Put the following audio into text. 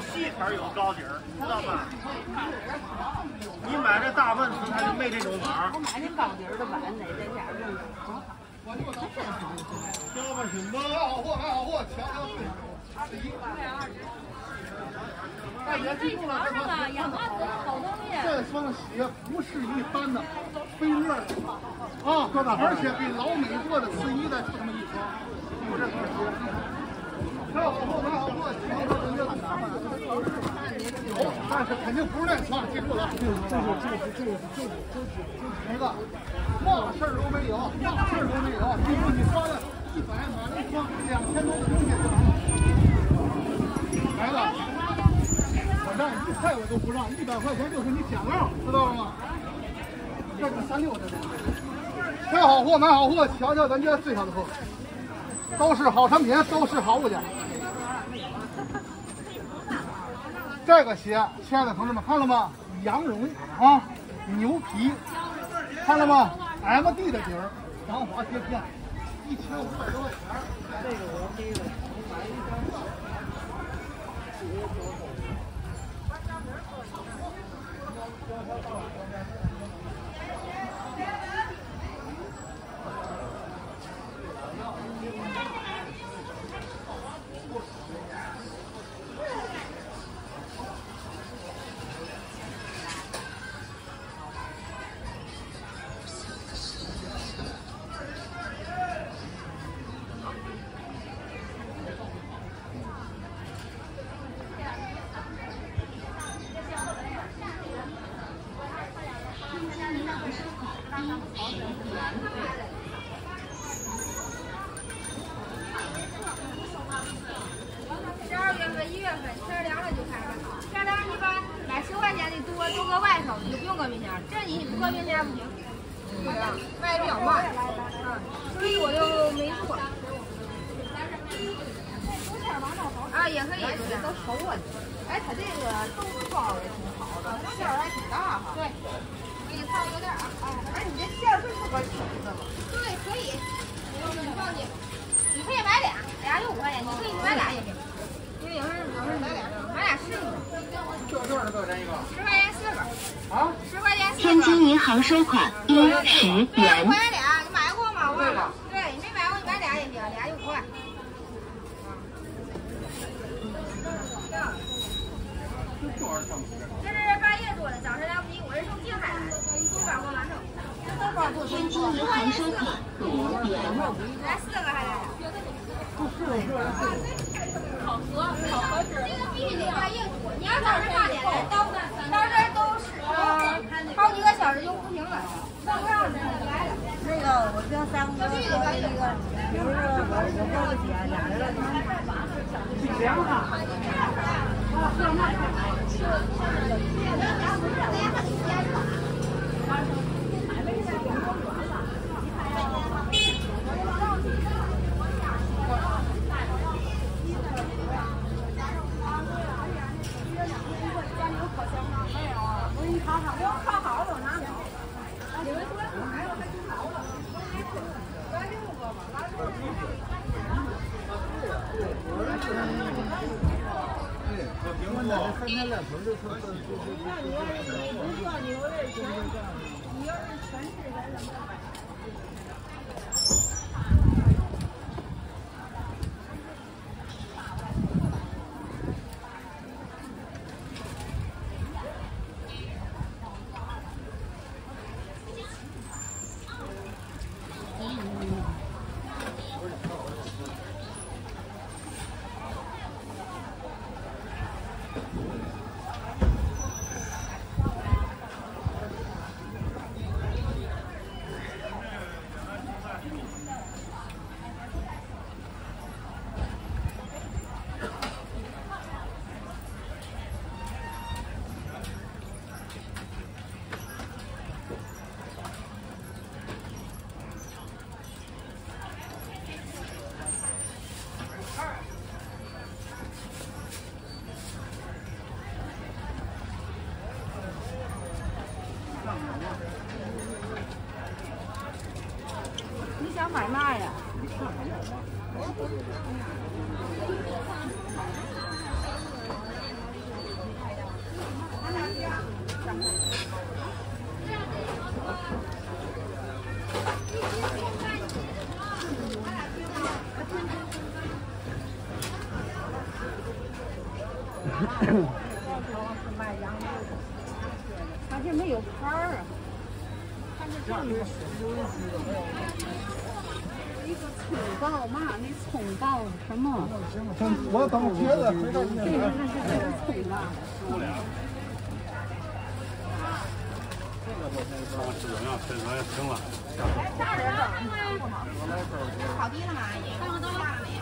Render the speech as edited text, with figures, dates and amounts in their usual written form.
细条有高底儿，知道吧？你买这大问瓷它就没这种碗。 我买那高底儿的碗得在家用。 交吧行吧， 买好货，瞧瞧21。大姐记住了，这双鞋不是一般的飞乐的啊，而且比老美做的次一的就这么一双，就这双鞋。买好货，瞧瞧人家有，但是肯定不是那双，记住了，就是那个，嘛事儿都没有，记住你花了100买了一双2000多的东西，来了。我让1块我都不让，100块钱就是你捡漏，知道了吗？这是36的，买好货，瞧瞧咱家最好的货，都是好产品，都是好物件。这个鞋，亲爱的同志们，看了吗？羊绒啊，牛皮，看了吗 ？MD 的底儿，防滑贴片，1500多块钱。这个我背了，我买一张。 12月份、1月份天凉了就开始，天凉一般买10块钱的多搁外头，你就不用搁冰箱，这你不搁冰箱不行，卖的比较慢，所以我就没做。啊，也可以， 都熟了。哎，它这个豆腐包也挺好的，馅儿还挺大哈。 对，给你烫一个袋啊。 哎，你这馅儿是适合吃的吗？ 对，可以，你放心，你可以买俩就5块钱，你可以买俩也行。因为有时候买俩试试。 这多少钱一个 ？10块钱4个。 啊 ？10块钱4个。 天津银行收款10元。 买俩，你买过吗？忘了。对，你没买过，你买俩也行，俩就5块。这是半夜做的，早晨来不及，我是从静海来的，东莞过馒头。 天津银行收款5元。 来4个还来俩。好合适。这个必须得半夜做，你要早上8点来，到这儿都是好几个小时就不行了，到不上来了。 那个我跟3个说一个，比如说我过个节，俩人了， 凉啊！ 它这没有牌儿啊。它是这样的。一个葱爆嘛，那葱爆什么？ 我等别的。 这个是葱爆。 我吃怎样？吃怎样？行了。 好低了吗？阿姨？看看都下了没有？